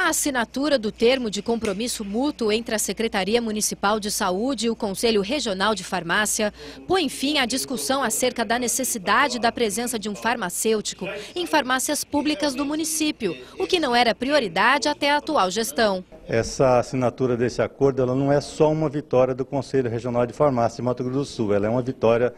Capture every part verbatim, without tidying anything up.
A assinatura do termo de compromisso mútuo entre a Secretaria Municipal de Saúde e o Conselho Regional de Farmácia põe fim à discussão acerca da necessidade da presença de um farmacêutico em farmácias públicas do município, o que não era prioridade até a atual gestão. Essa assinatura desse acordo ela não é só uma vitória do Conselho Regional de Farmácia de Mato Grosso do Sul, ela é uma vitória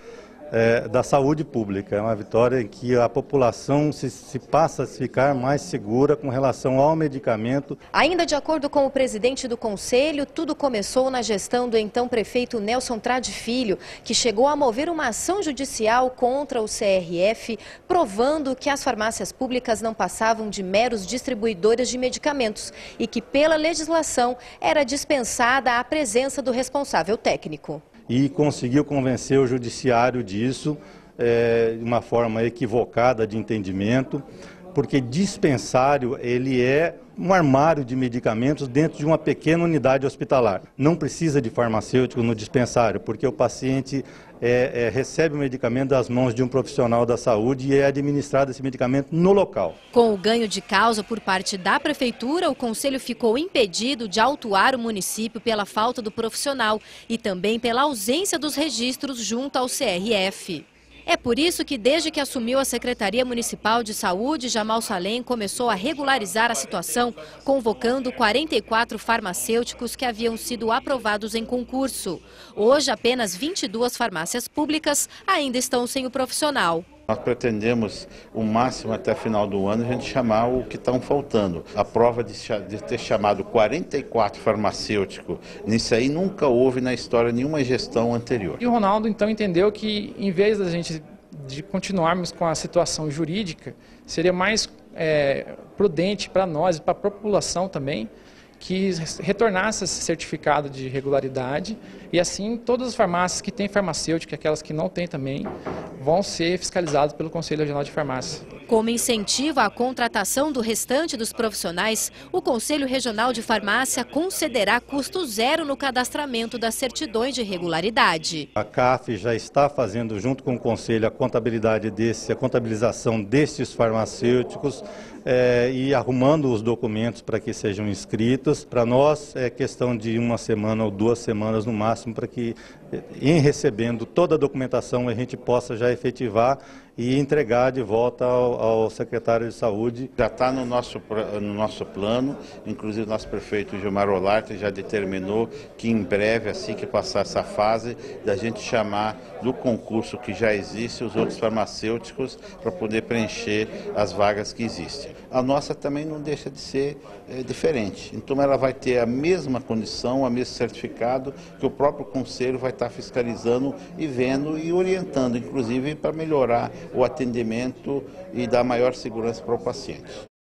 É, da saúde pública, é uma vitória em que a população se, se passa a ficar mais segura com relação ao medicamento. Ainda de acordo com o presidente do Conselho, tudo começou na gestão do então prefeito Nelson Trade Filho, que chegou a mover uma ação judicial contra o C R F, provando que as farmácias públicas não passavam de meros distribuidores de medicamentos e que, pela legislação, era dispensada a presença do responsável técnico. E conseguiu convencer o judiciário disso, é, de uma forma equivocada de entendimento, porque dispensário ele é um armário de medicamentos dentro de uma pequena unidade hospitalar. Não precisa de farmacêutico no dispensário, porque o paciente é, é, recebe o medicamento das mãos de um profissional da saúde e é administrado esse medicamento no local. Com o ganho de causa por parte da Prefeitura, o Conselho ficou impedido de autuar o município pela falta do profissional e também pela ausência dos registros junto ao C R F. É por isso que, desde que assumiu a Secretaria Municipal de Saúde, Jamal Salem começou a regularizar a situação, convocando quarenta e quatro farmacêuticos que haviam sido aprovados em concurso. Hoje, apenas vinte e duas farmácias públicas ainda estão sem o profissional. Nós pretendemos, o máximo até final do ano, a gente chamar o que estão faltando. A prova de, de ter chamado quarenta e quatro farmacêuticos, nisso aí nunca houve na história nenhuma gestão anterior. E o Ronaldo então entendeu que, em vez da gente de continuarmos com a situação jurídica, seria mais é, prudente para nós e para a população também, que retornasse esse certificado de regularidade e assim todas as farmácias que têm farmacêutico e aquelas que não têm também vão ser fiscalizadas pelo Conselho Regional de Farmácia. Como incentivo à contratação do restante dos profissionais, o Conselho Regional de Farmácia concederá custo zero no cadastramento das certidões de regularidade. A C A F já está fazendo junto com o Conselho a contabilidade desse, a contabilização desses farmacêuticos é, e arrumando os documentos para que sejam inscritos. Para nós é questão de uma semana ou duas semanas no máximo para que, em recebendo toda a documentação, a gente possa já efetivar e entregar de volta ao, ao secretário de Saúde. Já está no nosso, no nosso plano, inclusive o nosso prefeito Gilmar Olarte já determinou que em breve, assim que passar essa fase, da gente chamar do concurso que já existe os outros farmacêuticos para poder preencher as vagas que existem. A nossa também não deixa de ser é, diferente, então ela vai ter a mesma condição, o mesmo certificado que o próprio Conselho vai estar fiscalizando e vendo e orientando, inclusive para melhorar o atendimento e dar maior segurança para o paciente.